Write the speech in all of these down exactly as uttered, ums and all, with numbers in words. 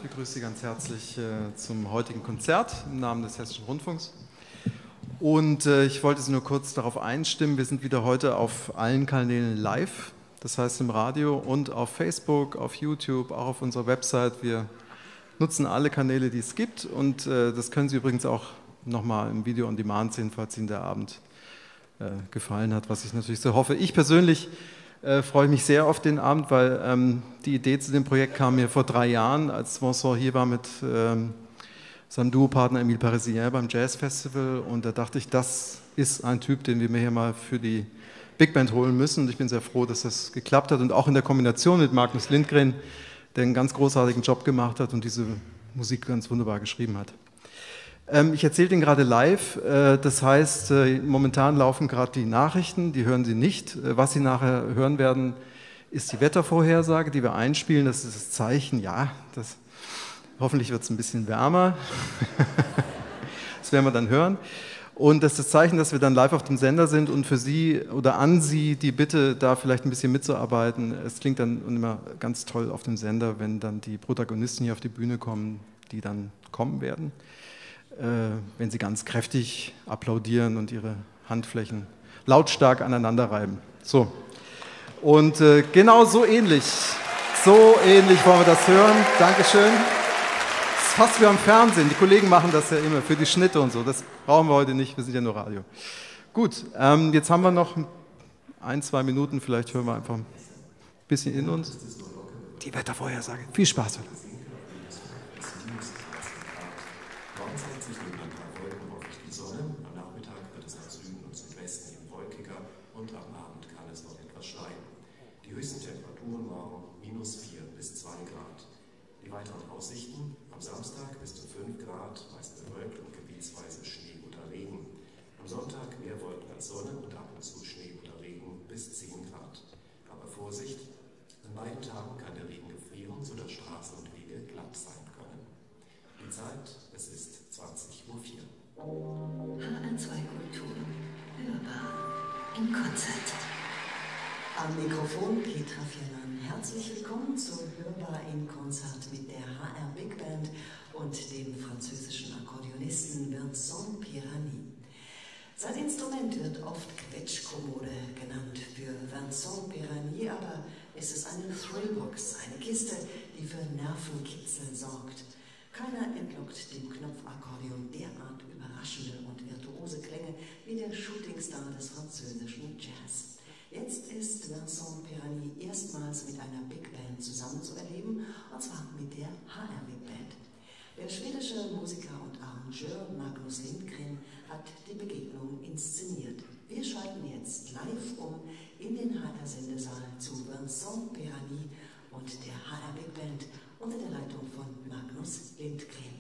Ich begrüße Sie ganz herzlich äh, zum heutigen Konzert im Namen des Hessischen Rundfunks. Und äh, ich wollte Sie nur kurz darauf einstimmen, wir sind wieder heute auf allen Kanälen live, das heißt im Radio und auf Facebook, auf YouTube, auch auf unserer Website. Wir nutzen alle Kanäle, die es gibt, und äh, das können Sie übrigens auch nochmal im Video on Demand sehen, falls Ihnen der Abend äh, gefallen hat, was ich natürlich so hoffe. Ich persönlich Äh, freue mich sehr auf den Abend, weil ähm, die Idee zu dem Projekt kam mir vor drei Jahren, als Vincent hier war mit ähm, seinem Duopartner Emile Parisien beim Jazz Festival, und da dachte ich, das ist ein Typ, den wir mir hier mal für die Big Band holen müssen, und ich bin sehr froh, dass das geklappt hat, und auch in der Kombination mit Magnus Lindgren, der einen ganz großartigen Job gemacht hat und diese Musik ganz wunderbar geschrieben hat. Ich erzähle den gerade live, das heißt, momentan laufen gerade die Nachrichten, die hören Sie nicht. Was Sie nachher hören werden, ist die Wettervorhersage, die wir einspielen. Das ist das Zeichen, ja, das, hoffentlich wird es ein bisschen wärmer. Das werden wir dann hören. Und das ist das Zeichen, dass wir dann live auf dem Sender sind, und für Sie oder an Sie die Bitte, da vielleicht ein bisschen mitzuarbeiten. Es klingt dann immer ganz toll auf dem Sender, wenn dann die Protagonisten hier auf die Bühne kommen, die dann kommen werden. Wenn sie ganz kräftig applaudieren und ihre Handflächen lautstark aneinander reiben. So. Und äh, genau so ähnlich, so ähnlich wollen wir das hören. Dankeschön. Das ist fast wie am Fernsehen. Die Kollegen machen das ja immer für die Schnitte und so. Das brauchen wir heute nicht, wir sind ja nur Radio. Gut, ähm, jetzt haben wir noch ein, zwei Minuten, vielleicht hören wir einfach ein bisschen in uns. Die Wettervorhersage. Viel Spaß heute. Am Mikrofon Petra Fjelland. Herzlich willkommen zu Hörbar in Konzert mit der H R Big Band und dem französischen Akkordeonisten Vincent Pirani. Sein Instrument wird oft Quetschkommode genannt. Für Vincent Pirani aber ist es eine Thrillbox, eine Kiste, die für Nervenkitzel sorgt. Keiner entlockt dem Knopfakkordeon derart überraschende und virtuose Klänge wie der Shootingstar des französischen Jazz. Jetzt ist Vincent Pirani erstmals mit einer Big Band zusammenzuerleben, und zwar mit der H R Big Band. Der schwedische Musiker und Arrangeur Magnus Lindgren hat die Begegnung inszeniert. Wir schalten jetzt live um in den H R-Sendesaal zu Vincent Pirani und der H R Big Band unter der Leitung von Magnus Lindgren.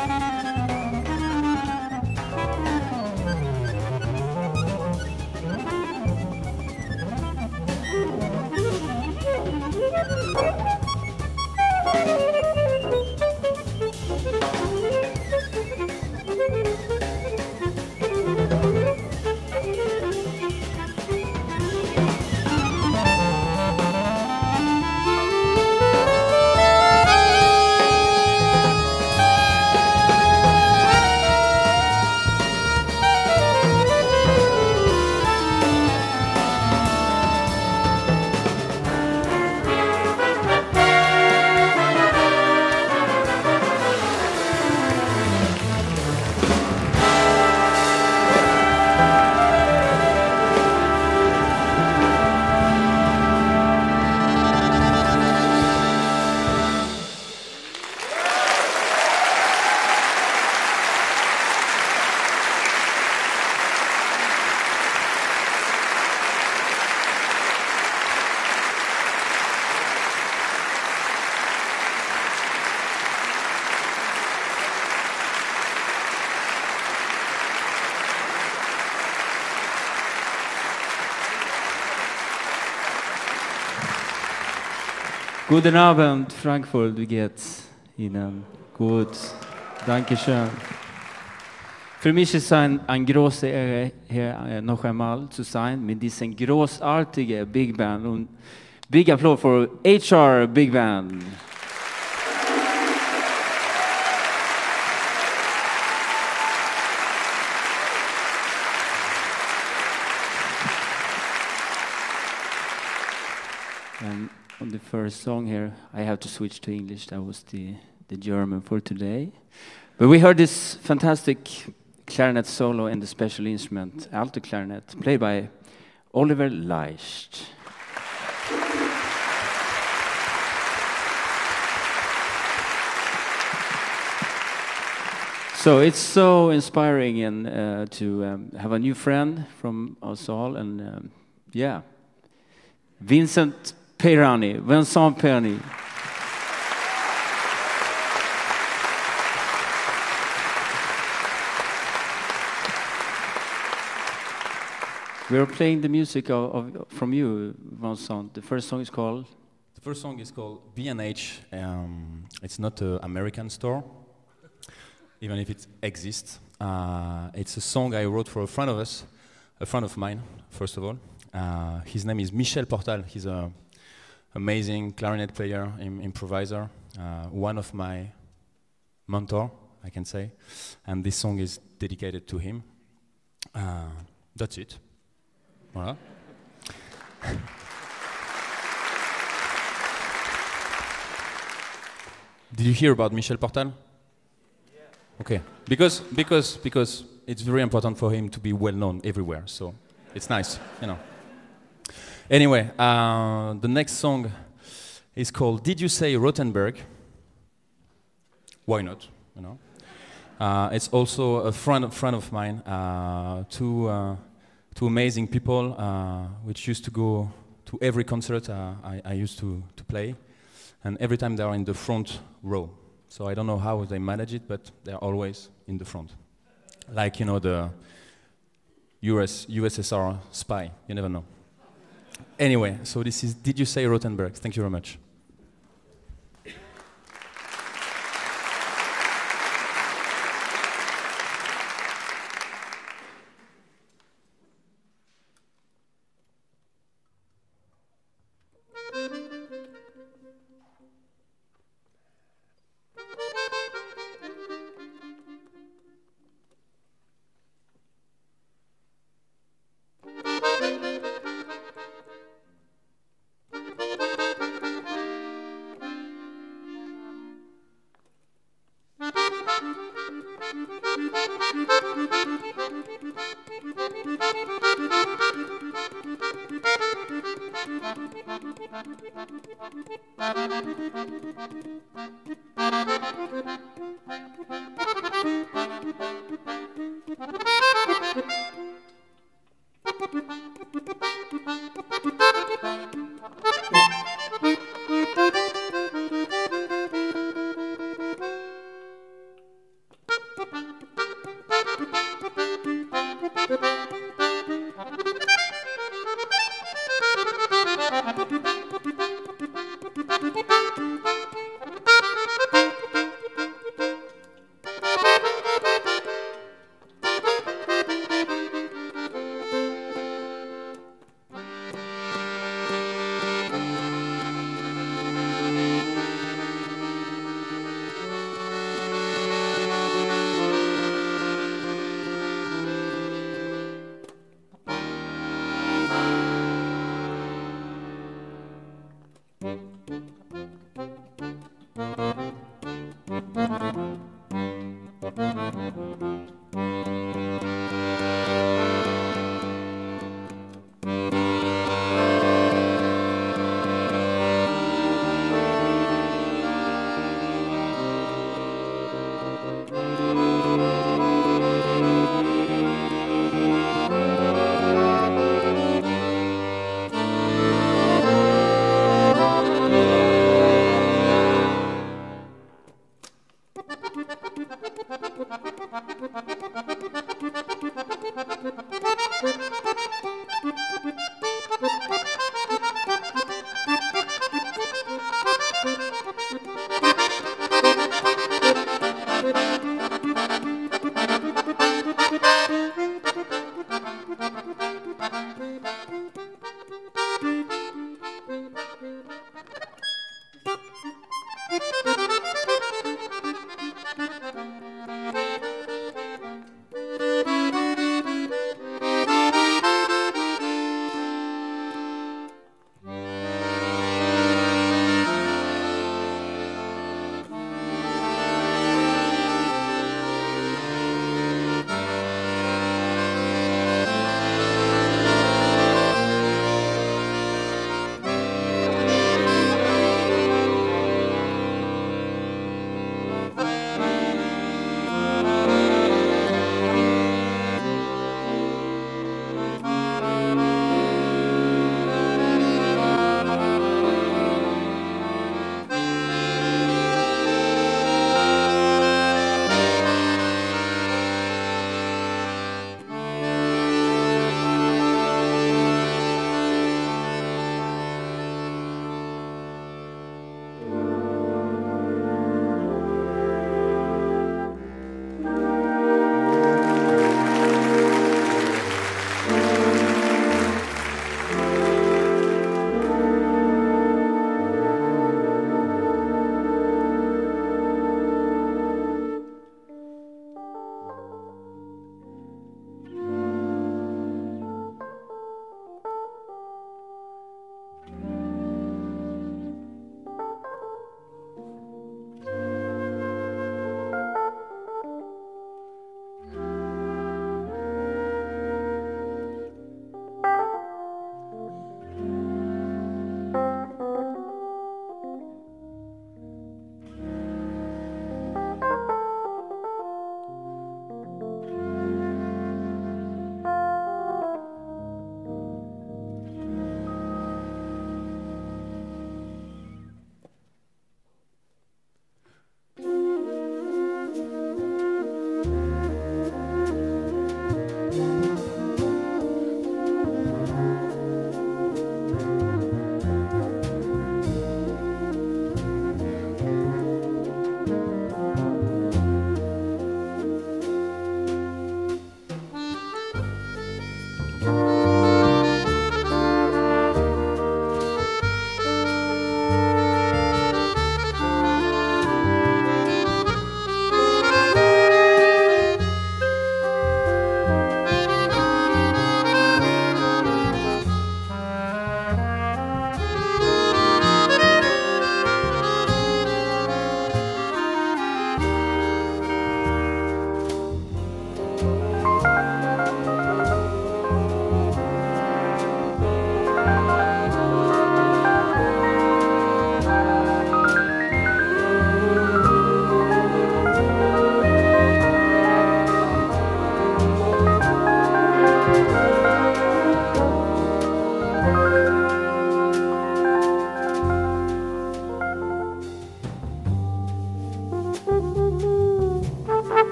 Guten Abend, Frankfurt, wie geht's Ihnen? Gut, danke schön. Für mich ist es ein, ein große Ehre, hier noch einmal zu sein mit diesem großartigen Big Band. Und big Applaus für H R Big Band. And on the first song here, I have to switch to English. That was the, the German for today. But we heard this fantastic clarinet solo and the special instrument, alto clarinet, played by Oliver Leicht. So it's so inspiring and uh, to um, have a new friend from us all, and um, yeah, Vincent Peyrani, Vincent Peyrani. We're playing the music of, of, from you, Vincent. The first song is called? The first song is called B and H. Um, it's not an American store, even if it exists. Uh, it's a song I wrote for a friend of us, a friend of mine, first of all. Uh, his name is Michel Portal. He's an amazing clarinet player, im improviser, uh, one of my mentor, I can say. And this song is dedicated to him. Uh, that's it. Voilà. Did you hear about Michel Portal? Yeah. Okay, because because because it's very important for him to be well known everywhere. So it's nice, you know. Anyway, uh, the next song is called "Did You Say Rothenberg?" Why not? You know, uh, it's also a friend friend of mine. Uh, two uh, two amazing people, uh, which used to go to every concert uh, I, I used to to play. And every time they are in the front row. So I don't know how they manage it, but they're always in the front. Like, you know, the U S, U S S R spy, you never know. Anyway, so this is Did You Say Rothenberg? Thank you very much.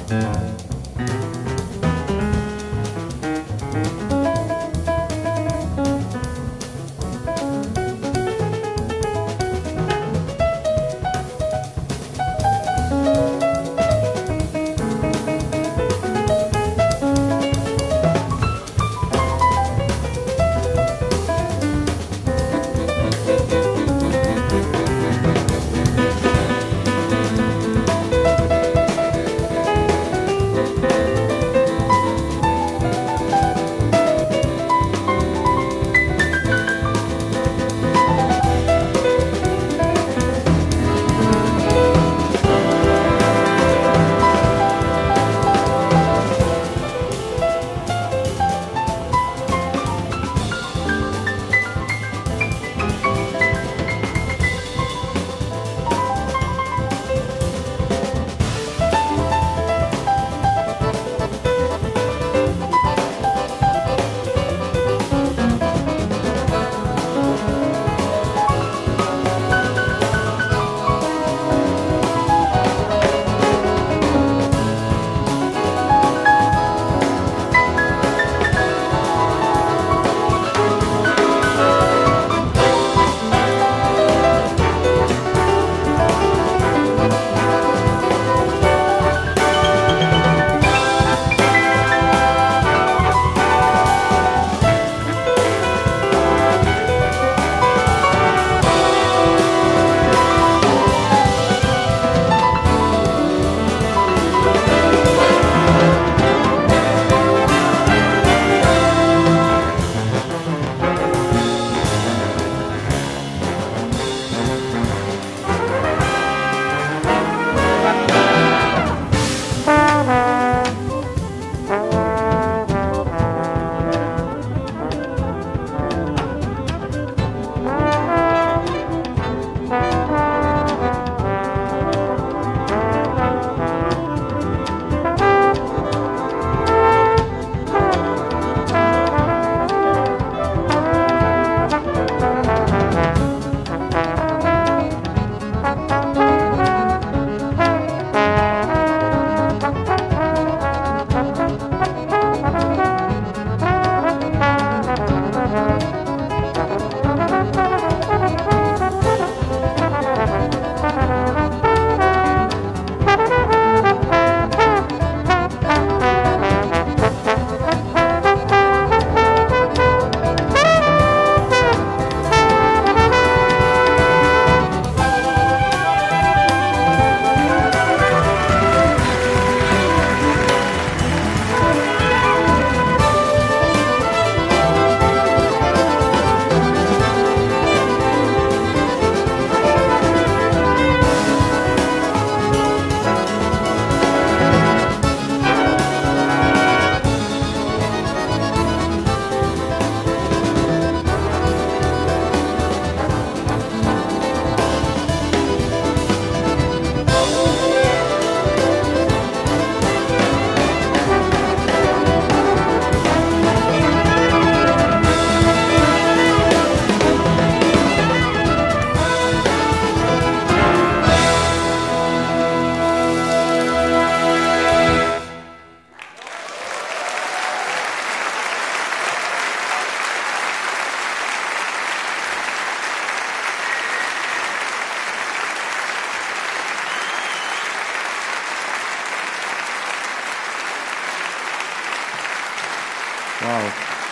Wow.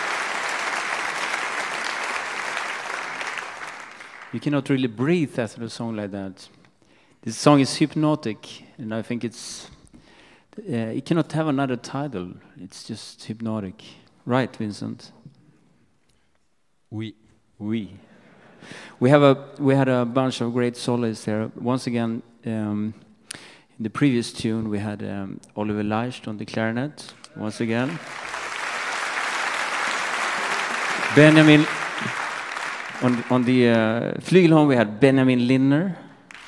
You cannot really breathe after a song like that. This song is hypnotic, and I think it's uh, it cannot have another title. It's just hypnotic, right, Vincent? Oui. Oui. We have a we had a bunch of great soloists there. Once again, um, in the previous tune, we had um, Oliver Leicht on the clarinet. Once again, Benjamin on on the uh, flygelhorn. We had Benjamin Linner.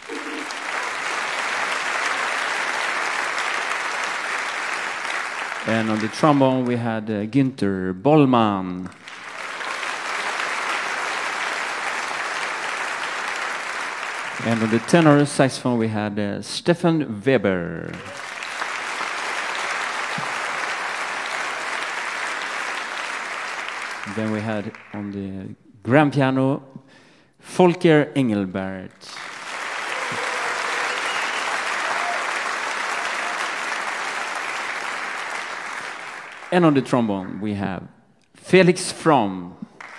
And on the trombone, we had uh, Günther Bollmann. And on the tenor saxophone, we had uh, Stefan Weber. then we had on the grand piano, Volker Engelbert. And on the trombone, we have Felix From.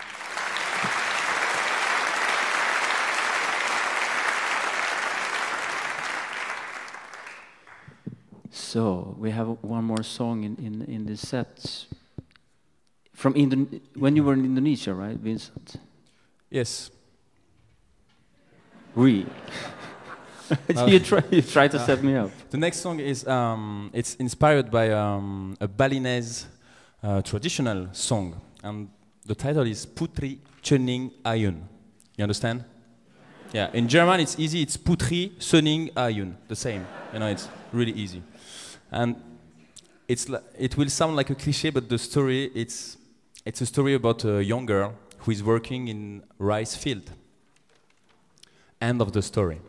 So we have one more song in, in, in the set. From Indon when you were in Indonesia, right, Vincent? Yes. We. Uh, you try you try to uh, set me up. The next song is um, it's inspired by um, a Balinese uh, traditional song, and the title is Putri Chening Ayun. You understand? Yeah. In German, it's easy. It's Putri Chening Ayun. The same. You know, it's really easy, and it's li it will sound like a cliché, but the story it's it's a story about a young girl who is working in rice field. End of the story.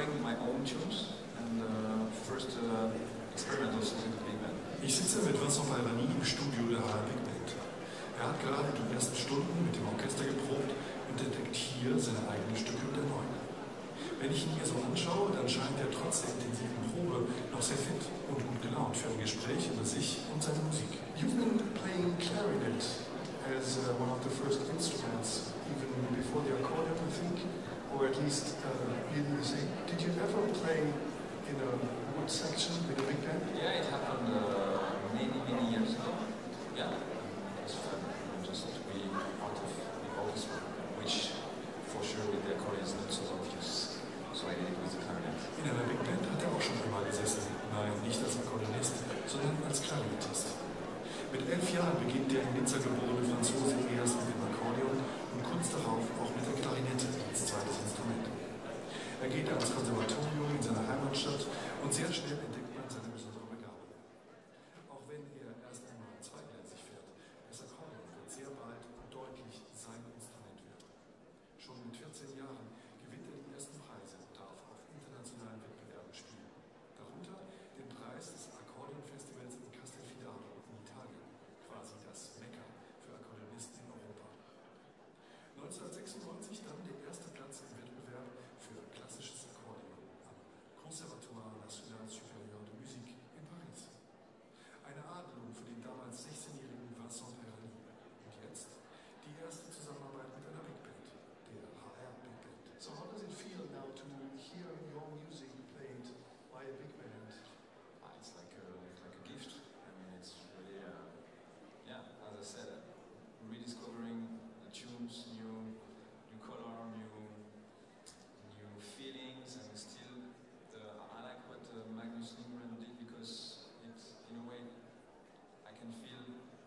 discovering my own tunes and uh, first uh, experiment also with the big band. Ich sitze mit Vincent Pierani im Studio der H R Big Band. Er hat gerade die ersten Stunden mit dem Orchester geprobt und entdeckt hier seine eigenen Stücke und erneuert. Wenn ich ihn hier so anschaue, dann scheint er trotz der intensiven Probe noch sehr fit und gut gelaunt für ein Gespräch über sich und seine Musik. You've been playing clarinet as uh, one of the first instruments, even before the accordion, I think, or at least uh, needing to say. Did you ever play in a wood section with a big band? Yeah, it happened uh, many, many years ago. Yeah, it's fun just to be part of the orchestra, which for sure with the accordion is not so obvious. So I did it with the clarinet. In einer Big Band hat er auch schon einmal gesessen. Nein, nicht als Akkordeonist, sondern als Klarinettist. Mit elf Jahren beginnt der in Nizza geborene Franzose erst mit dem Akkordeon und kurz darauf auch mit der Klarinette als zweites Instrument. Er geht ans Konservatorium in seiner Heimatstadt und sehr schnell entdeckt man seine besondere Begabung. Auch wenn er erst einmal zweigleisig fährt, das Akkordeon wird sehr bald und deutlich sein Instrument werden. Schon mit vierzehn Jahren gewinnt er die ersten Preise und darf auf internationalen Wettbewerben spielen. Darunter den Preis des Akkordeonfestivals in Castelfidardo in Italien, quasi das Mekka für Akkordeonisten in Europa. neunzehnhundertsechsundneunzig dann der erste Platz im Wettbewerb für klassisches Akkordeon am Conservatoire National Supérieur de Musique in Paris. Eine Adelung für den damals sechzehnjährigen Vincent Pierani. Und jetzt die erste Zusammenarbeit mit einer Big Band, der H R Big Band. So how does it feel now to hear your music played by a big band? Ah, it's like a, like a gift. I mean, it's really, uh, yeah, as I said, uh, rediscovering the tunes, new, new color, new, new feelings, and still, the, I like what uh, Magnus Lindgren did because it, in a way, I can feel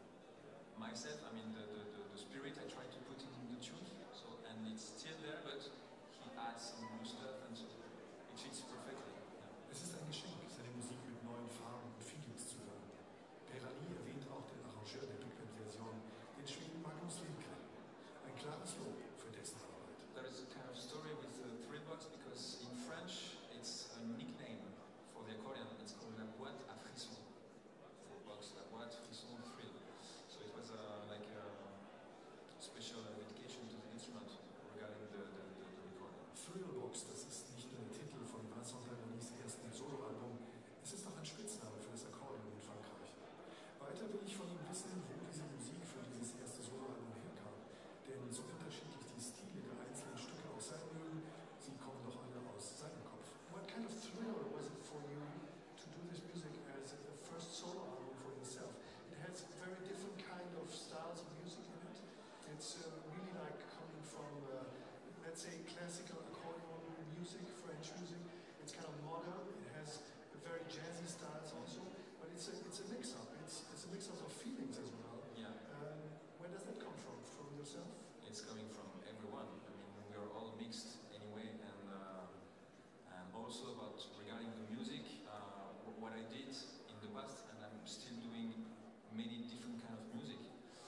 myself. I mean, the, the, the, the spirit I try to put in the tunes, so and it's still there, but he adds some new stuff, and so it fits perfectly. Yeah. Es ist ein Geschenk, seine Musik mit neuen Farben und Feelings zu hören. Pierani erwähnt auch den Arrangeur der Big Band-Version, den Schweden Magnus Lindgren. Ein klares Lob für dessen Arbeit. There is a kind of story with the thrill box because in French it's a nickname for the accordion. It's called la boîte à frisson. For box, la boîte, frisson, thrill. So it was uh, like a special dedication to the instrument regarding the, the, the, the recording. Thrillbox, das ist nicht nur der Titel von Vincent Pieranis ersten Soloalbum, es ist auch ein Spitzname für das Akkordeon in Frankreich. Weiter will ich von ihm wissen, wo diese Musik für dieses erste Soloalbum herkam. Denn so unterschiedlich die Stile der einzelnen Stücke auch sein mögen, sie kommen doch alle aus seinem Kopf. What kind of thrill was it for you to do this music as a first solo album for yourself? It has very different kind of styles of music in it. It's uh, really like coming from, uh, let's say, classical accordion music, French music. It's kind of modern. It has very jazzy styles also, but it's a it's a mix-up. It's it's a mix-up of feelings as well. Yeah. Um, where does that come from? From yourself? It's coming from everyone. I mean, we are all mixed anyway, and uh, and also about regarding the music, uh, what I did in the past, and I'm still doing many different kind of music.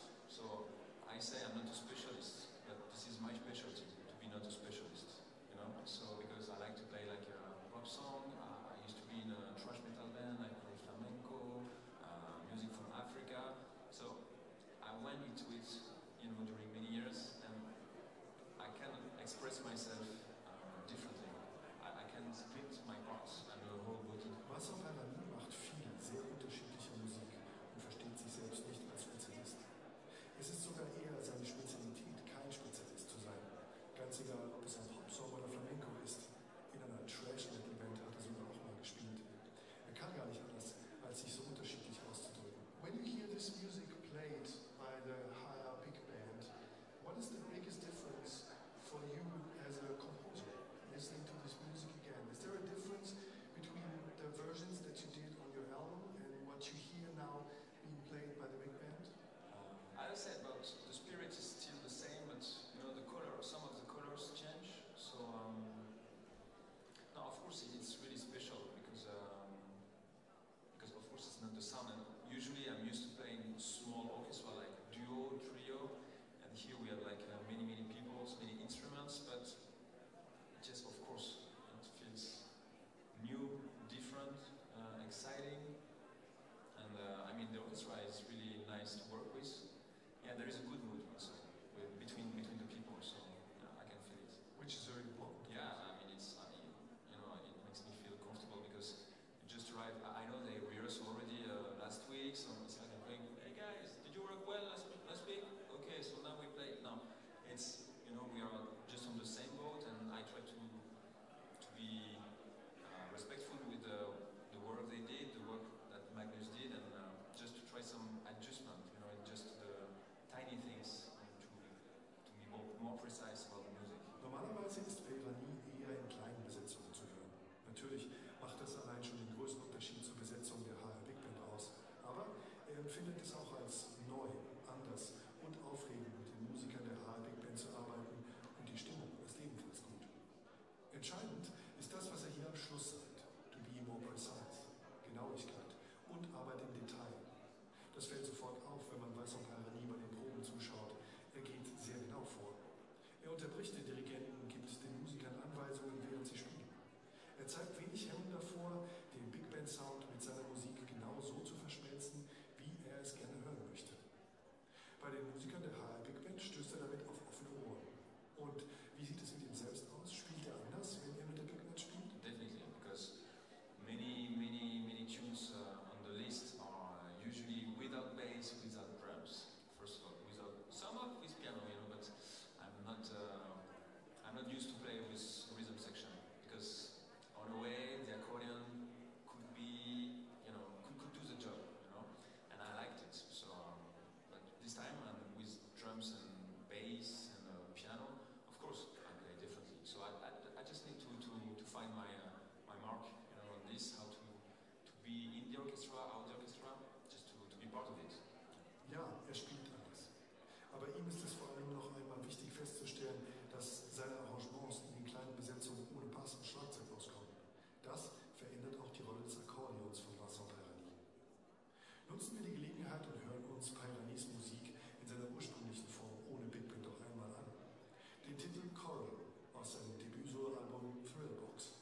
So I say I'm not a specialist, but this is my specialty to be not a specialist. You know, so because I like to play like a pop song. Uh, I used to be in a thrash metal band. I play flamenco, uh, music from Africa. So I went into it, you know, during many years, and I can express myself uh, differently. I, I can split my parts and the whole body. Vincent Pierani macht viel, sehr unterschiedliche Musik und versteht sich selbst nicht als Spezialist. Es ist sogar eher seine Spezialität, kein Spezialist zu sein. Ganz egal, ob es ein Popsong oder Flamenco ist. In einer Trash-Metal-Band hat er sogar auch mal gespielt. Er kann gar nicht anders, als sich so unterschiedlich auszudrücken. When you hear this music played by the H R Big Band, what is the biggest difference for you as a composer findet es auch als neu, anders und aufregend mit den Musikern der H R Big Band zu arbeiten und die Stimmung ist ebenfalls gut. Entscheidend ist das, was er hier am Schluss sagt, to be more precise, Genauigkeit und Arbeit im Detail. Das fällt sofort auf, wenn man Vincent Pierani bei den Proben zuschaut. Er geht sehr genau vor. Er unterbricht den Dirigenten, gibt den Musikern Anweisungen, während sie spielen. Er zeigt wenig Hemmung davor, den Big Band Sound mit seiner Musik genau so zu verschmelzen, wie er es gerne hören möchte. Bei den Musikern der H R Big Band stößt er damit auf offene Ohren. Und wie sieht es mit ihm selbst aus? Spielt er anders, wenn er mit der Big Band spielt? Definitely, because many, many, many tunes uh, on the list are usually without bass, without drums. First of all, without some of with piano, you know, but I'm not, uh, I'm not used to play with rhythm section because, on a way, the accordion could be, you know, could, could do the job, you know, and I liked it. So, um, but this time, and with drums and bass and uh, piano, of course, I play differently. So I, I, I just need to, to, to find my, uh, my mark, you know, on this, how to, to be in the orchestra, out the orchestra, just to, to be part of it. Ja, er spielt anders. Aber ihm ist es vor allem noch einmal wichtig festzustellen, dass seine Arrangements in den kleinen Besetzungen ohne Bass und Schlagzeug auskommen. Das verändert auch die Rolle des Akkordeons von Vincent Pierani. Nutzen wir die Gelegenheit und hören uns Pieranis Musik in seiner ursprünglichen Form ohne Big Band doch einmal an. Den Titel Choral aus seinem Debüt-Soloalbum Thrillbox.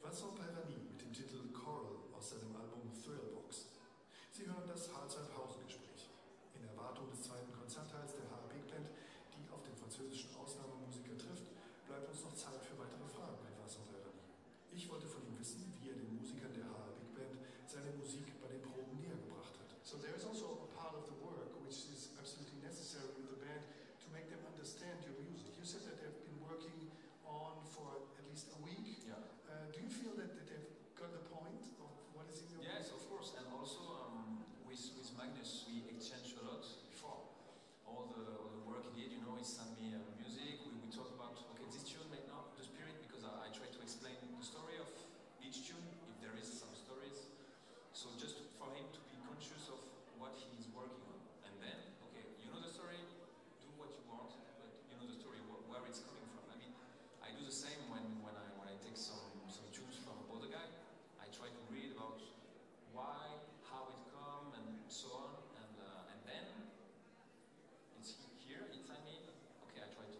Vincent Pairani mit dem Titel Choral aus seinem Album Thrillbox. Sie hören das Halbzeit-Pausengespräch. In Erwartung des zweiten Konzertteils der H R Big Band, die auf den französischen Ausnahmemusiker trifft, bleibt uns noch Zeit für weitere Fragen an Vincent Pairani. Ich wollte von ihm wissen, wie er den Musikern der H R Big Band seine Musik bei den Proben näher gebracht hat. So there is also a part of the work which is absolutely necessary with the band to make them understand your music. You said that they've been working on for at least a week. Yeah. Uh, do you feel that, that they've got the point of what is in your Yes, music? of course. And also um, with, with Magnus, we exchanged a lot before. All the, all the work he did, you know, he sent me uh, music. We, we talked about, okay, this tune made not the spirit, because I, I try to explain the story of each tune, if there is some stories. So just for him to be conscious of what he is working on. And then, okay, you know the story, do what you want, but you know the story, wh where it's coming from. I mean, I do the same when, when, I, when I take some, some tunes from other guy. I try to read about why, how it come, and so on. And, uh, and then, it's here inside me. Okay, I try to,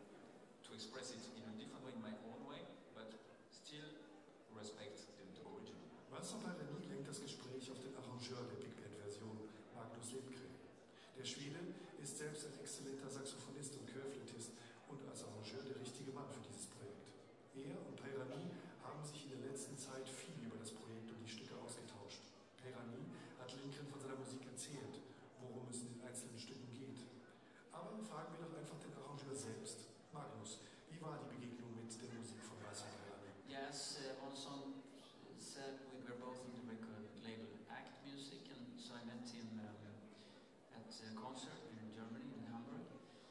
to express it in a different way, in my own way, but still respect the, the original. Vincent Pairani lenkt das Gespräch auf den Arrangeur der Big Band-Version, Magnus Lindgren. Der Schwede ist selbst ein exzellenter Saxophonist und Querflötist und als Arrangeur der richtige Mann für dieses Projekt. Er und Pairani haben sich in der letzten Zeit viel über das Projekt und die Stücke ausgetauscht. Pairani hat Lindgren von seiner Musik erzählt, worum es in den einzelnen Stücken geht. Aber fragen wir doch einfach den Arrangeur selbst. Magnus, wie war die Begegnung mit der Musik von Vincent Pairani? Yes, uh, on song said we were both on the record label Act Music, and so I met him um, at a concert in Germany, in Hamburg.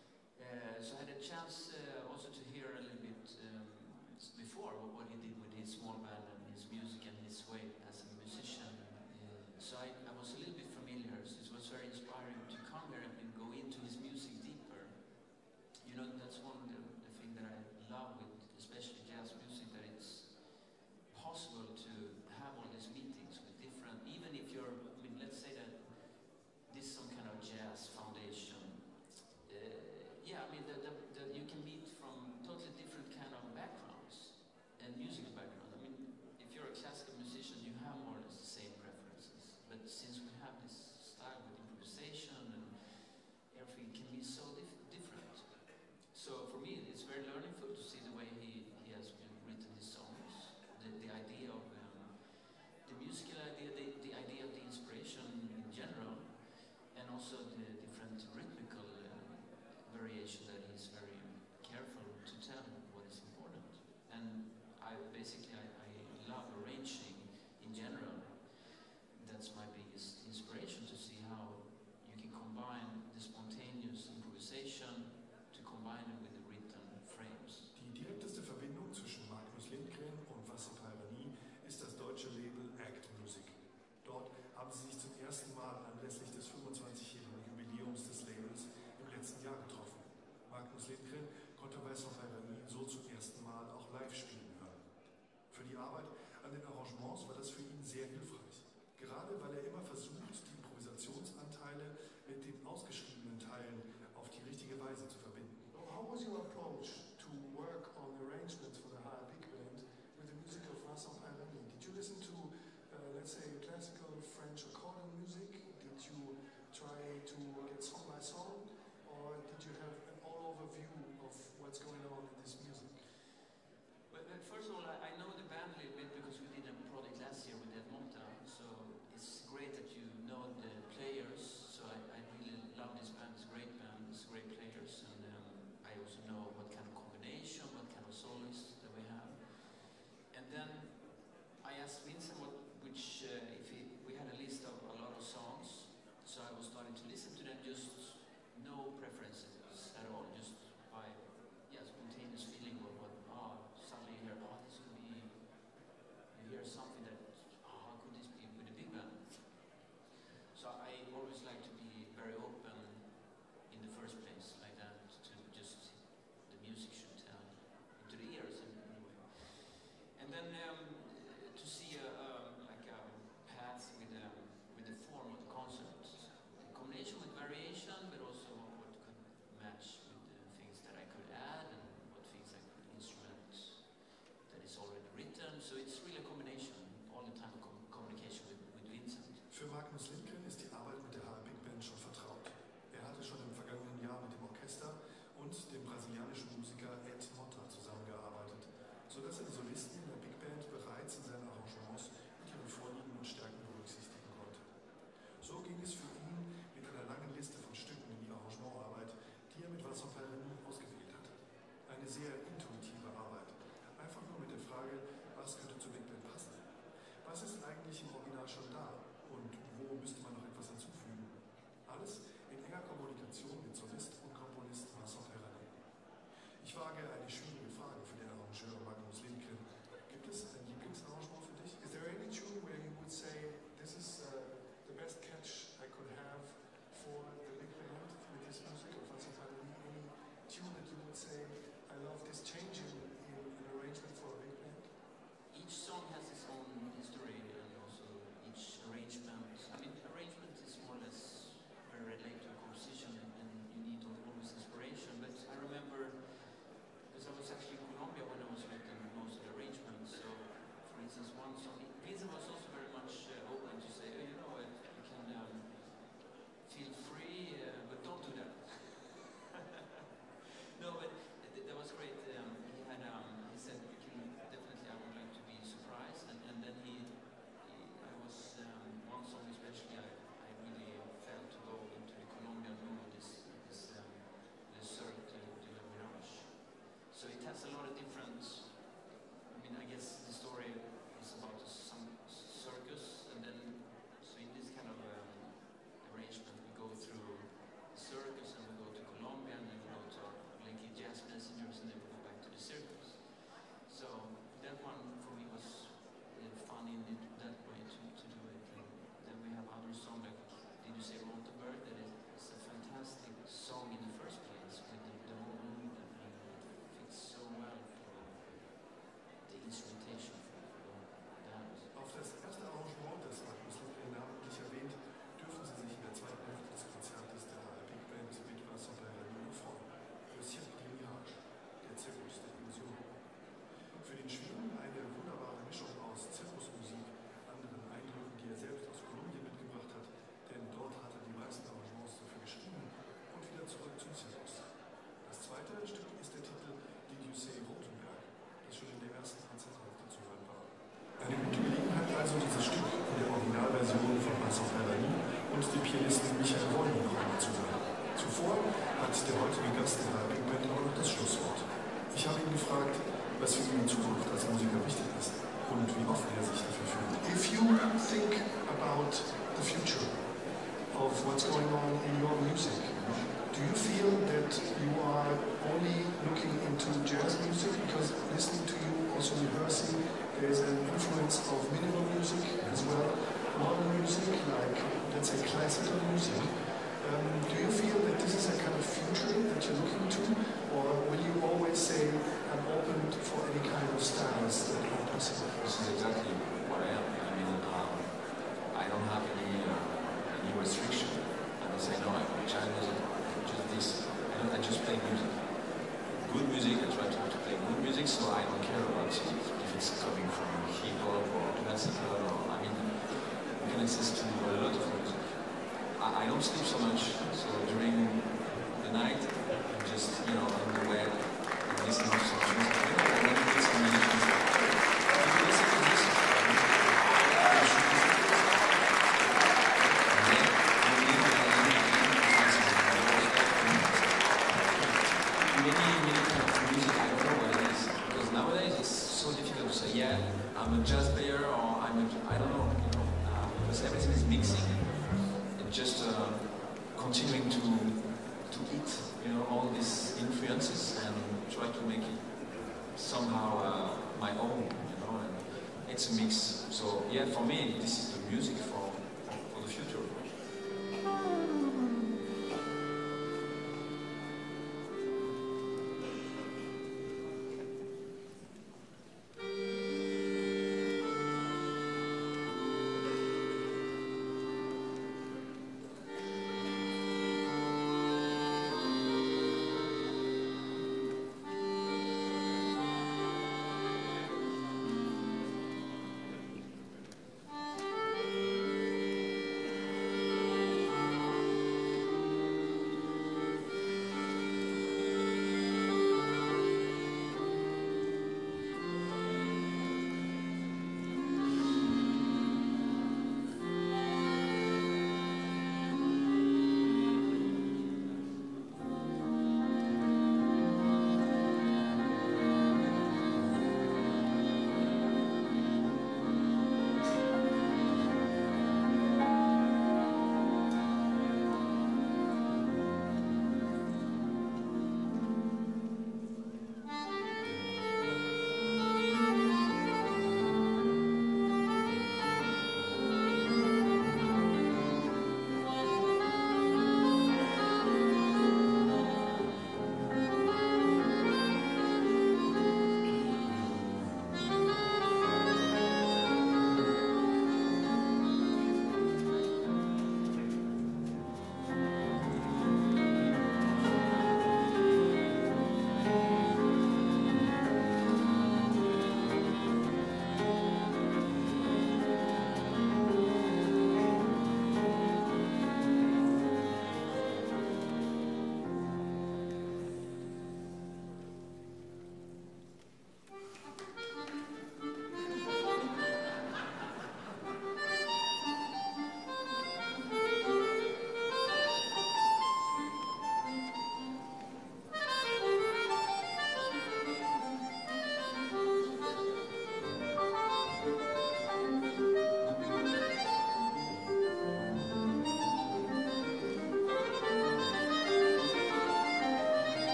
Uh, so I had a chance uh, also to hear a little bit um, before what he did with his small band and his music and his way as a musician. Uh, so I, I was a little bit familiar, so it was very inspiring to come here and go into his music deeper. You know, that's one of the, the things that I love with especially jazz music, that it's possible to have all these meetings with different, even if you're, I mean, let's say that this is some kind of jazz foundation. Uh, yeah, I mean, the, the, the, you can meet from totally different kind of backgrounds and musical background. I mean, if you're a classical musician, you have more or less the same preferences. But since we have this style with improvisation and everything can be so dif different. So for me, it's very learningful to see the way he, he has been written his songs. The, the idea of um, the musical idea, the, the idea of the inspiration in general, and also the different rhythmical uh, variation that he's very careful to tell what is important. And I basically I, I love arranging in general. That's my biggest inspiration, to see how you can combine the spontaneous improvisation to combine it with the written frames. Die direkteste Verbindung zwischen Magnus Lindgren und Vincent Pairani ist das deutsche Label Act Music. Dort haben sie sich zum ersten Mal anlässlich des fünfundzwanzigjährigen Jubiläums des Labels im letzten Jahr getroffen. Magnus Lindgren konnte Vincent Pairani so zum ersten Mal auch live spielen hören. Für die Arbeit an den Arrangements was für ihn in Zukunft als Musiker wichtig ist und wie offen er sich dafür fühlt. If you think about the future of what's going on in your music, do you feel that you are only looking into jazz music? Because listening to you, also rehearsing, there is an influence of minimal music as well, modern music, like, let's say, classical music. Um, do you feel that this is a kind of future that you're looking to? Or will you always say, I'm open for any kind of styles that are possible? This is exactly what I am. I mean, um, I don't have any uh, any restriction. I don't say no. I play jazz music, just this. I, don't, I just play music. Good music. I try to, to play good music, so I don't care about it, if it's coming from hip hop or classical. Or I mean, you can access to a lot of music. I, I don't sleep so much, so during the night, I'm just you know on the web and listening to some music. I don't know when you get some musicians. If you listen to this, you should listen to this. And then you need to have many, many kinds of music. I don't know what it is because nowadays it's so difficult to say. Yeah, I'm a jazz player, or I'm a, I don't know, you know, uh, because everything is mixing and just uh, continuing to to eat, you know, all these influences and try to make it somehow uh, my own, you know. And it's a mix. So yeah, for me, this is the music for for the future. Thank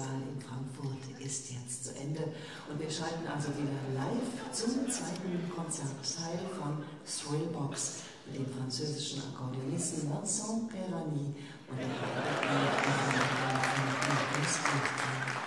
Konzertsaal in Frankfurt ist jetzt zu Ende und wir schalten also wieder live zum zweiten Konzertteil von Thrillbox mit dem französischen Akkordeonisten Vincent Perani und der Markus.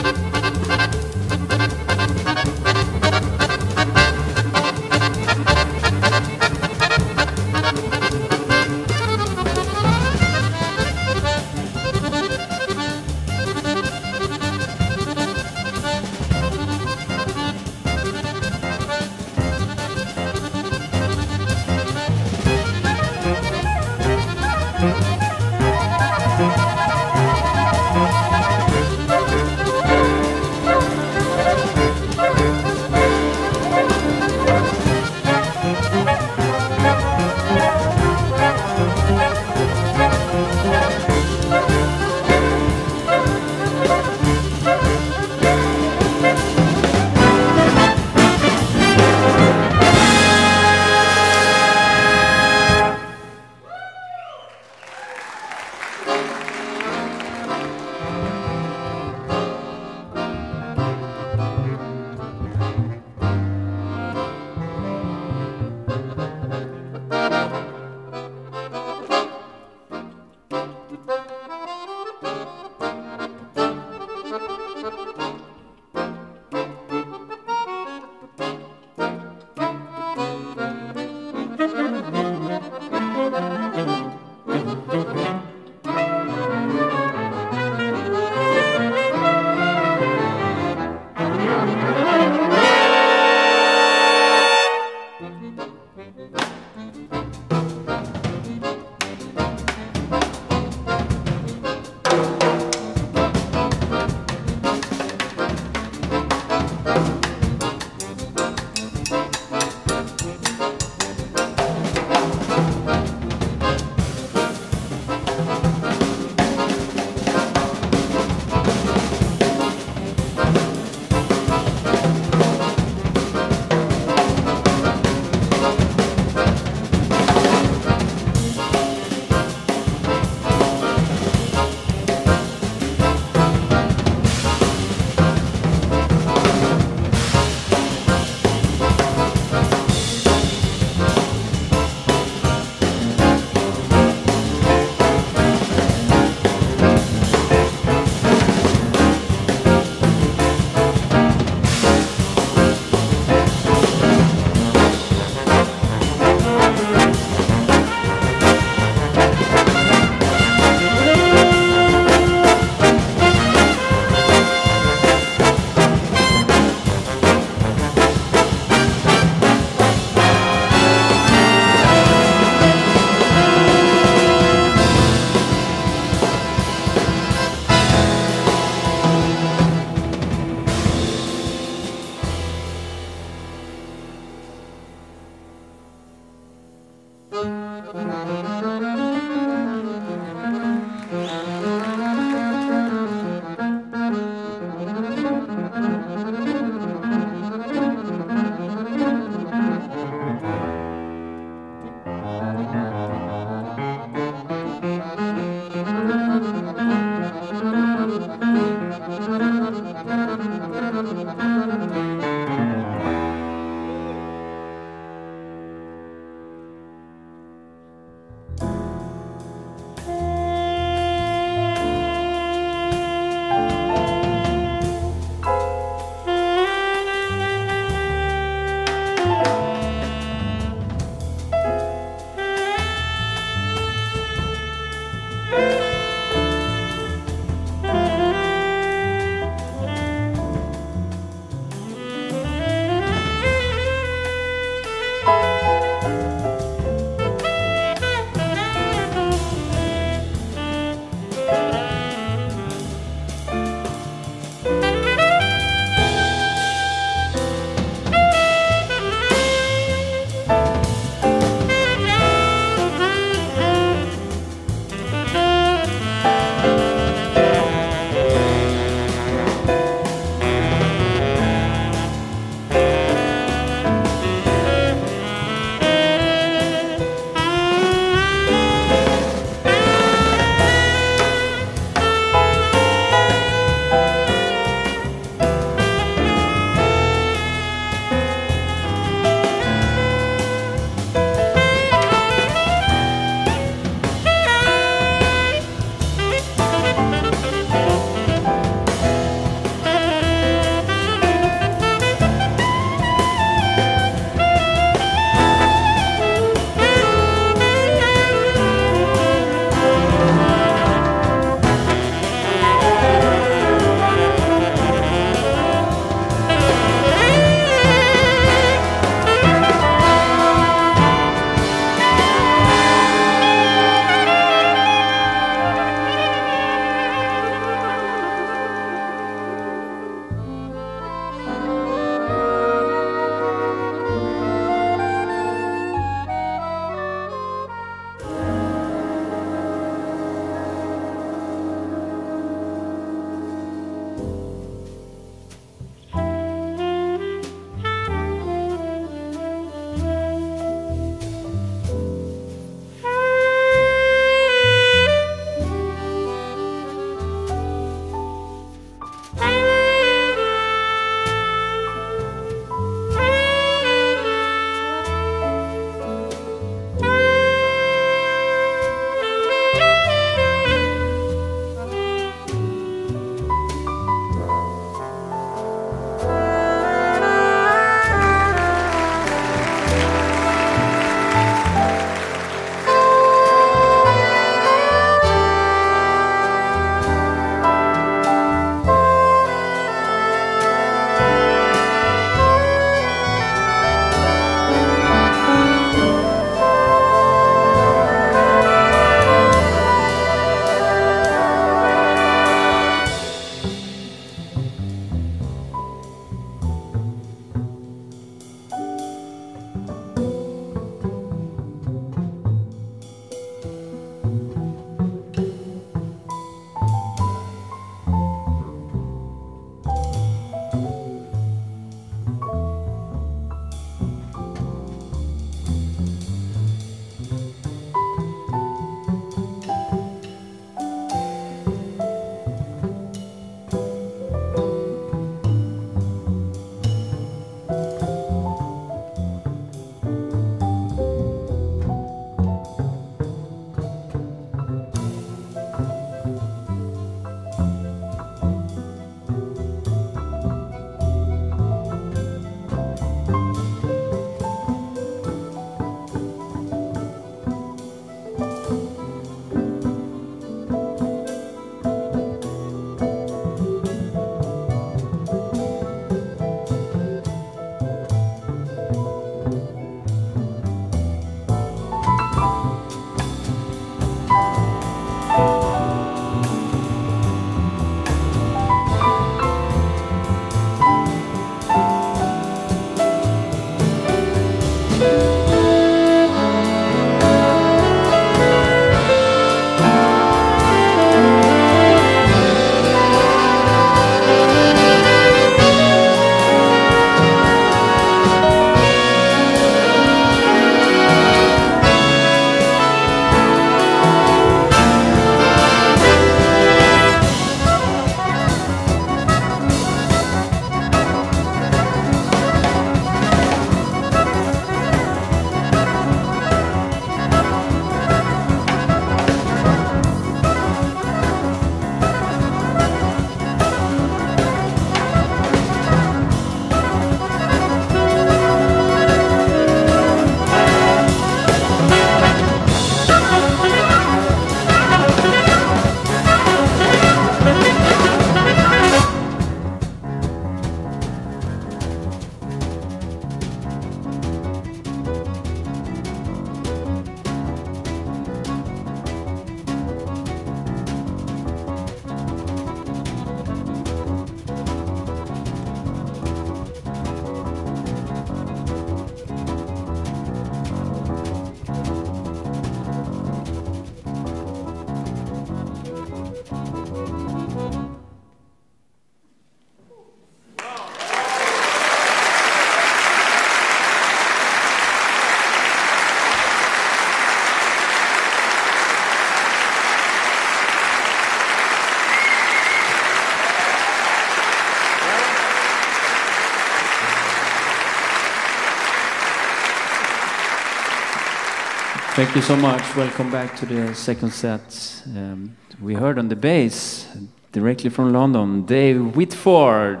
Thank you so much. Welcome back to the second set. Um, we heard on the bass, directly from London, Dave Whitford.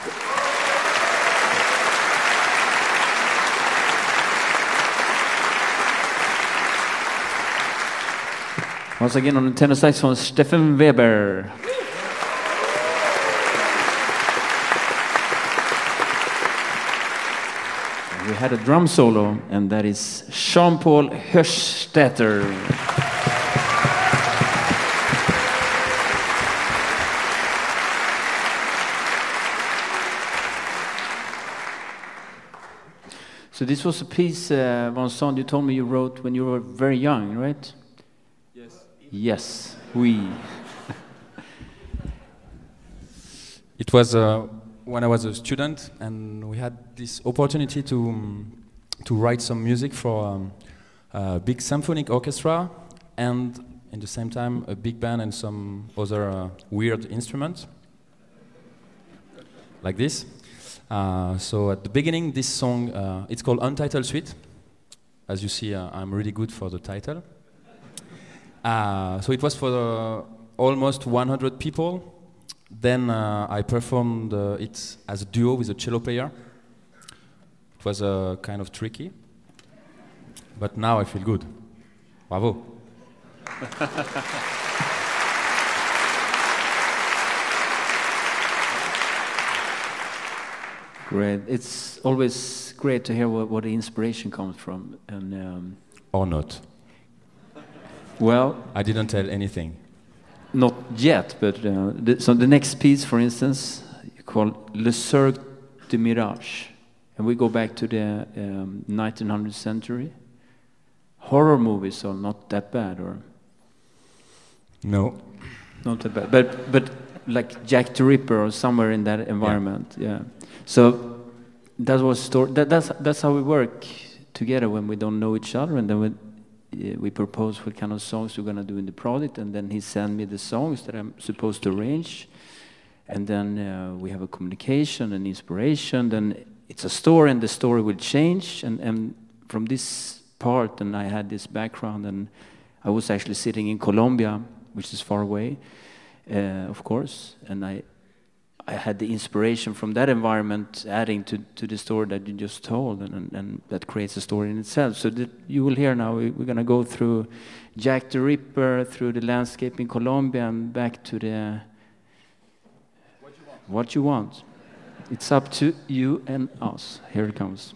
Once again on the tenor saxophone, Steffen Weber. We had a drum solo, and that is Jean-Paul Höchstätter. So this was a piece, uh, Vincent, you told me you wrote when you were very young, right? Yes. Yes, we. It was uh, when I was a student, and we had this opportunity to um, to write some music for um, a big symphonic orchestra, and in the same time a big band and some other uh, weird instruments, like this. Uh, so at the beginning, this song, uh, it's called Untitled Suite. As you see, uh, I'm really good for the title. Uh, so it was for uh, almost one hundred people. Then uh, I performed uh, it as a duo with a cello player. It was uh, kind of tricky, but now I feel good. Bravo. Great. It's always great to hear what, what the inspiration comes from. And um, Or not. well, I didn't tell anything. not yet, but uh, the, so the next piece, for instance, you call Le Cirque de Mirage, and we go back to the um, nineteenth century. Horror movies are not that bad, or No. not that bad, but but like Jack the Ripper or somewhere in that environment, yeah. yeah. So that was story. That, that's that's how we work together when we don't know each other, and then we. We propose what kind of songs we're gonna do in the project, and then he send me the songs that I'm supposed to arrange, and then uh, we have a communication and inspiration. Then it's a story, and the story will change. And, and from this part, and I had this background, and I was actually sitting in Colombia, which is far away, uh, of course, and I. I had the inspiration from that environment adding to, to the story that you just told, and, and, and that creates a story in itself. So that you will hear now, we, we're going to go through Jack the Ripper, through the landscape in Colombia, and back to the what you want. What you want. It's up to you and us. Here it comes.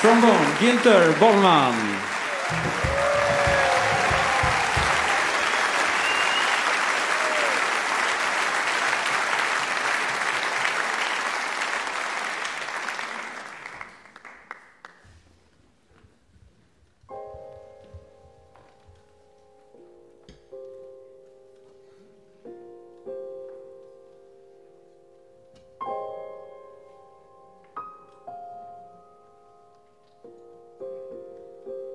Trombone, Günther Bollmann. Thank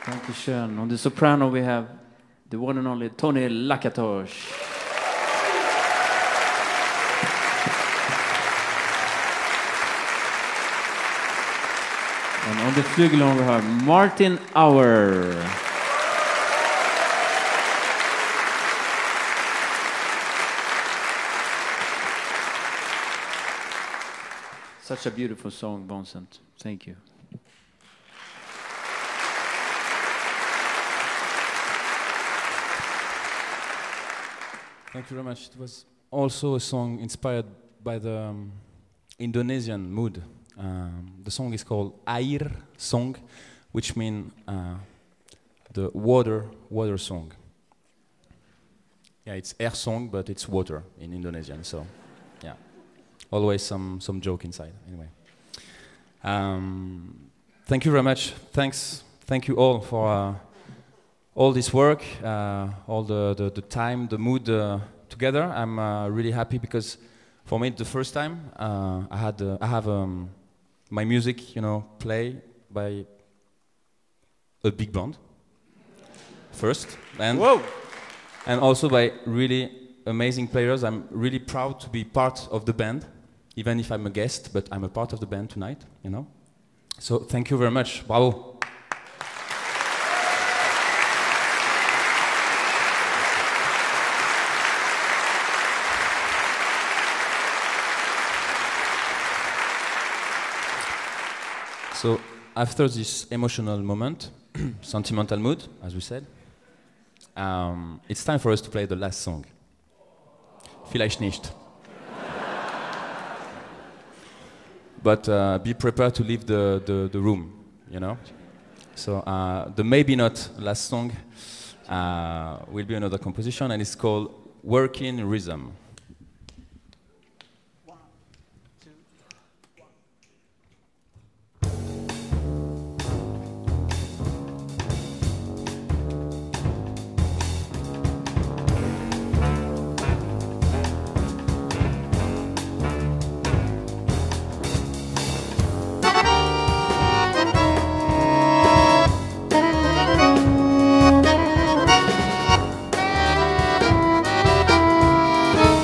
Dankeschön. On the soprano we have the one and only Tony Lakatosh. And on the flugelhorn we have Martin Auer. Such a beautiful song, Vincent. Thank you. Thank you very much. It was also a song inspired by the um, Indonesian mood. Um, the song is called Air Song, which means uh, the water, water song. Yeah, it's air song, but it's water in Indonesian. So, yeah, always some some joke inside. Anyway, um, thank you very much. Thanks, thank you all for uh, all this work, uh, all the, the the time, the mood uh, together. I'm uh, really happy because for me the first time uh, I had uh, I have um, my music, you know, play by a big band first, and. Whoa. And also by really amazing players. I'm really proud to be part of the band, even if I'm a guest, but I'm a part of the band tonight, you know. So thank you very much. Bravo. So after this emotional moment, sentimental mood, as we said, Um, it's time for us to play the last song. Vielleicht nicht. But uh, be prepared to leave the, the, the room, you know? So uh, the maybe not last song uh, will be another composition, and it's called Working Rhythm. Thank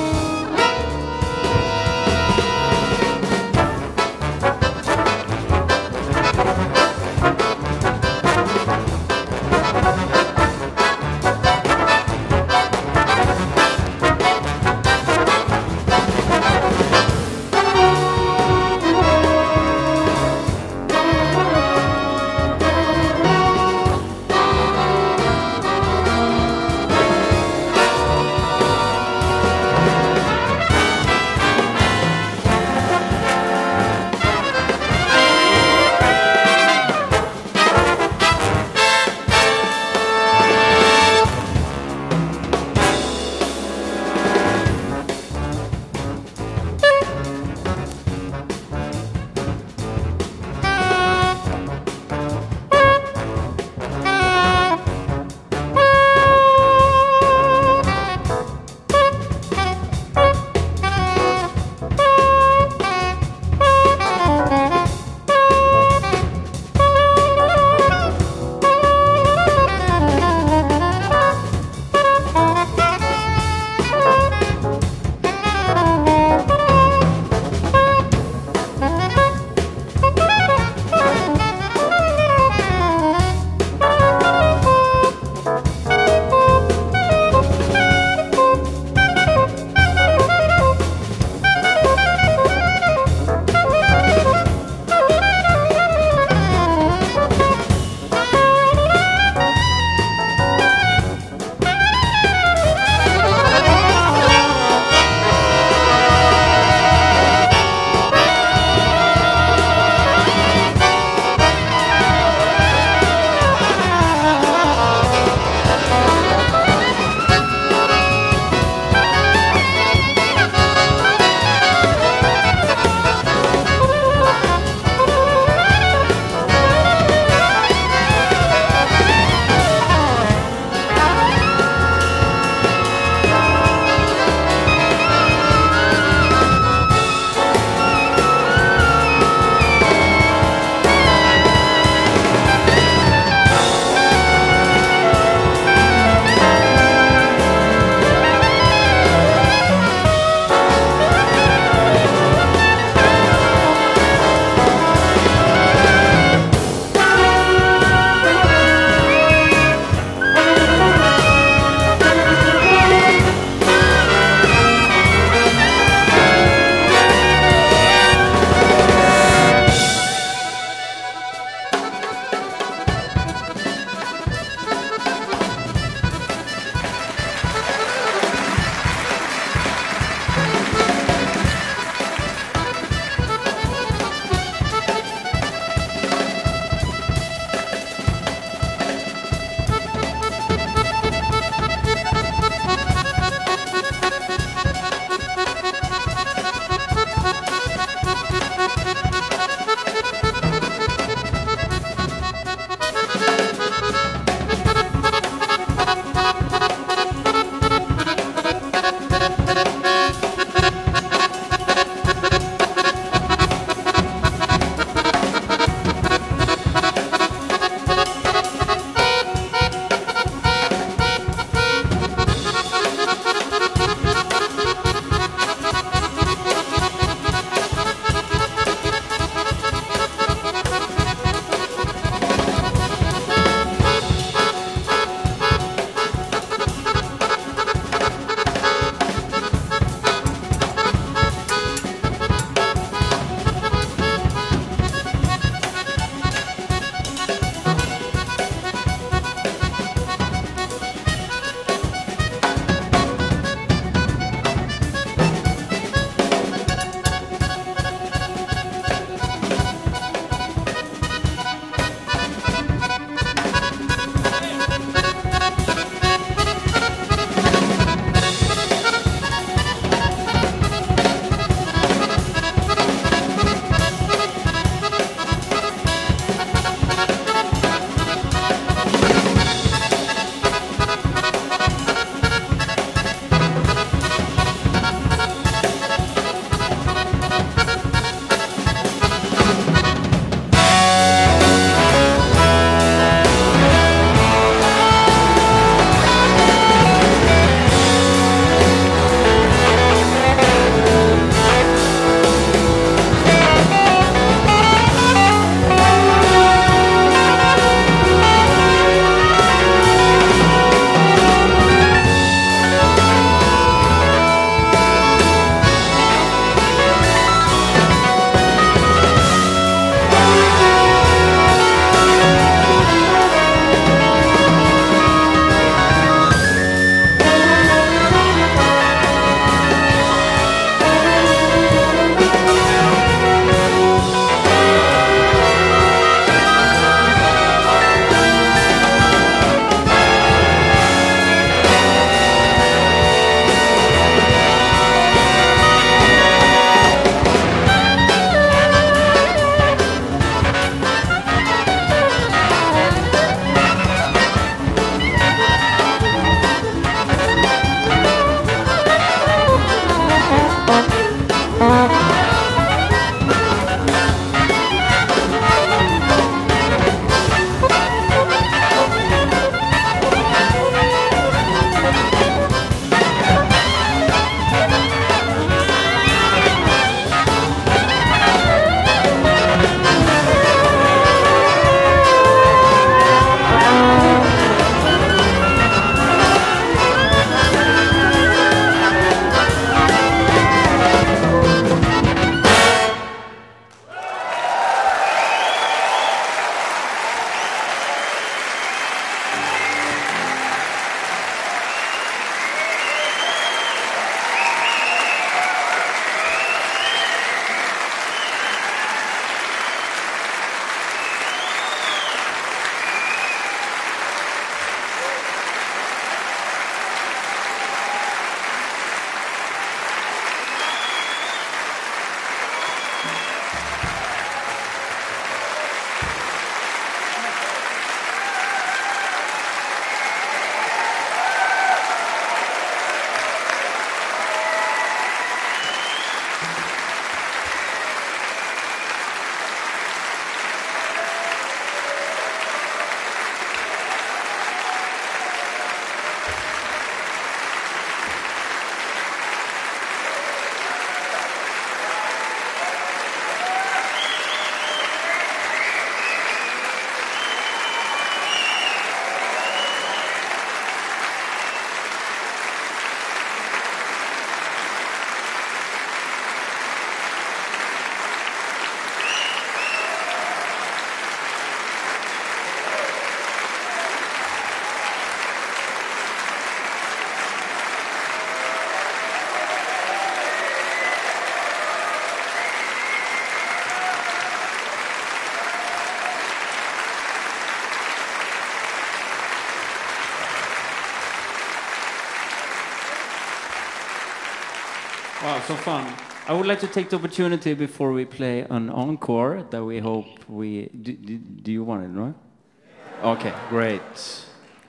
Wow, so fun. I would like to take the opportunity before we play an encore that we hope we... Do, do, do you want it, no? Okay, great.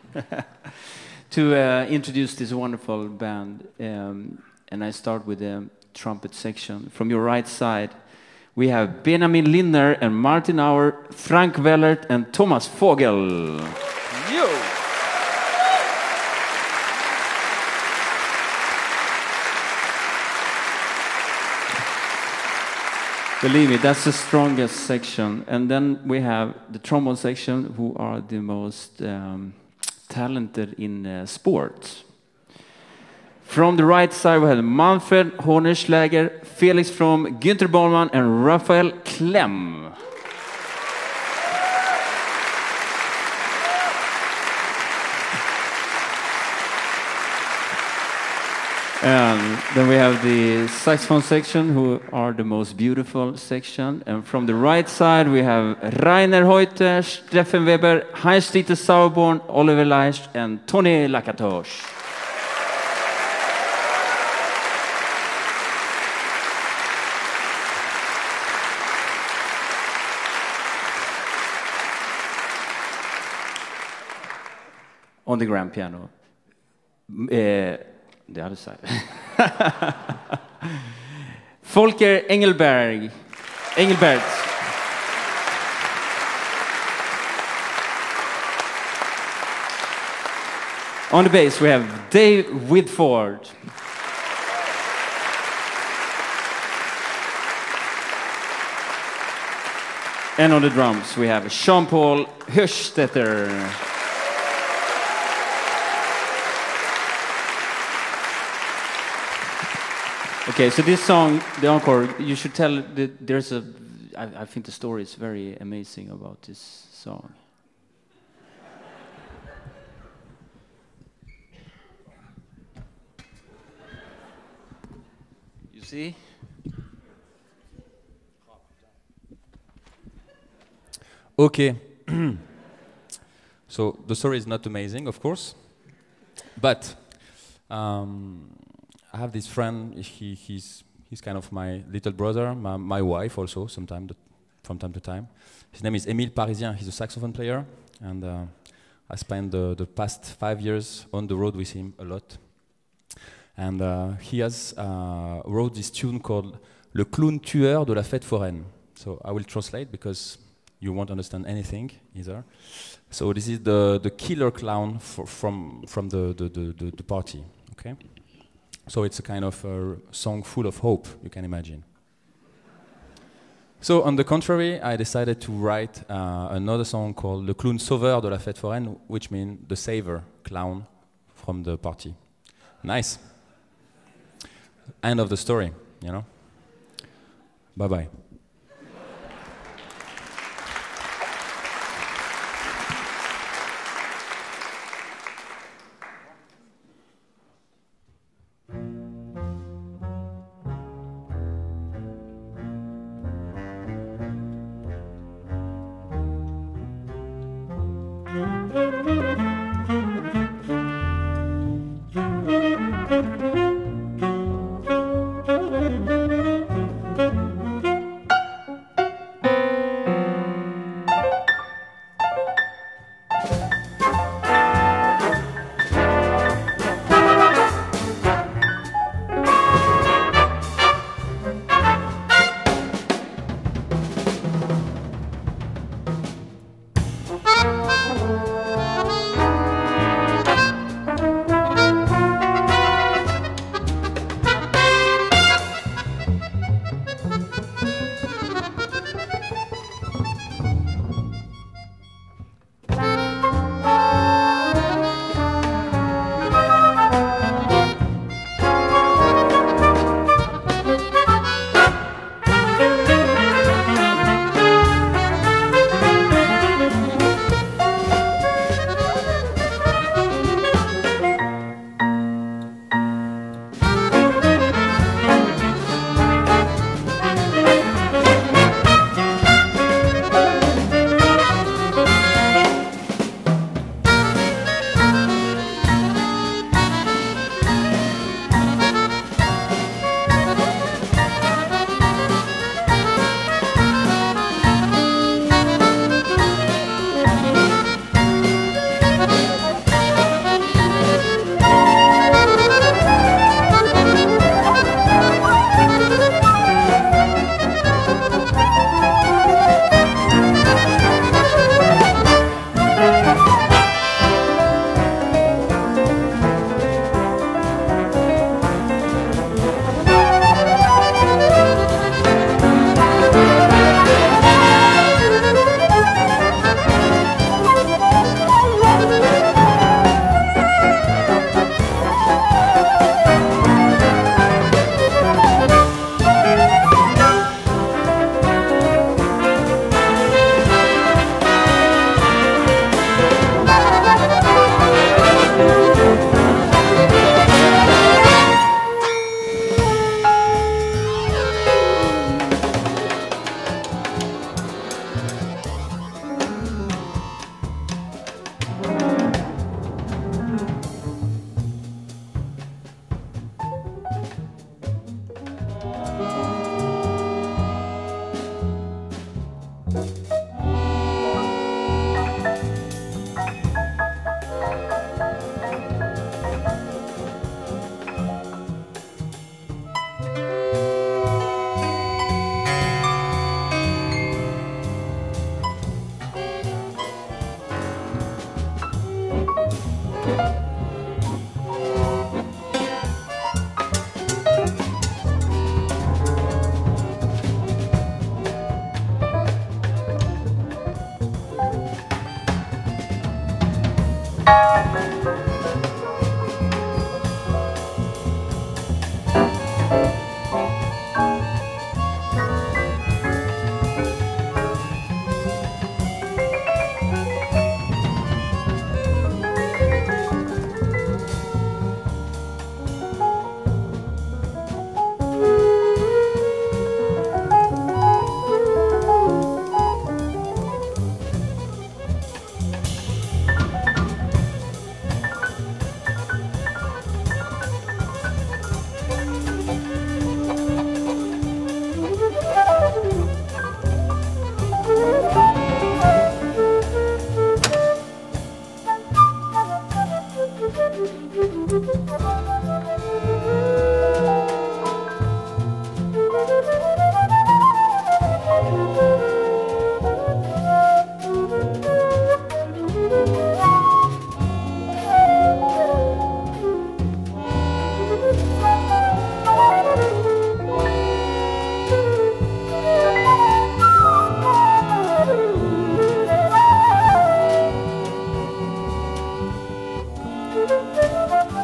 to uh, introduce this wonderful band, um, and I start with the trumpet section. From your right side, we have Benjamin Lindner and Martin Auer, Frank Wellert and Thomas Vogel. Yo! Believe me, that's the strongest section. And then we have the trombone section, who are the most um, talented in uh, sport. From the right side, we have Manfred Hornerschläger, Felix From, Günther Bollmann, and Raphael Klemm. And then we have the saxophone section, who are the most beautiful section. And from the right side, we have Rainer Heuter, Steffen Weber, Heinz-Dieter Sauerborn, Oliver Leicht, and Tony Lakatosh. On the grand piano. Uh, The other side. Volker Engelberg. Engelbert. On the bass, we have Dave Whitford. And on the drums, we have Jean-Paul Hirschstetter. Okay, so this song, the encore, you should tell, that there's a, I, I think the story is very amazing about this song. You see? Okay. So the story is not amazing, of course, but um, I have this friend. He, he's he's kind of my little brother, my, my wife also. Sometimes, from time to time. His name is Émile Parisien. He's a saxophone player, and uh, I spent the, the past five years on the road with him a lot. And uh, he has uh, wrote this tune called "Le clown tueur de la fête foraine." So I will translate because you won't understand anything either. So this is the the killer clown for, from from the the, the the the party. Okay. So it's a kind of a song full of hope, you can imagine. So on the contrary, I decided to write uh, another song called Le clown sauveur de la fête foraine, which means the saver clown from the party. Nice. End of the story, you know. Bye-bye. Thank you. Thank you.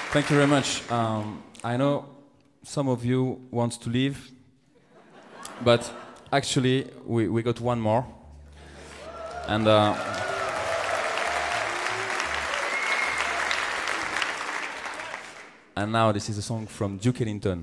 Thank you very much. Um, I know some of you want to leave, but actually we, we got one more. And uh, and now this is a song from Duke Ellington.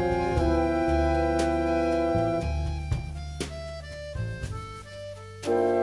you.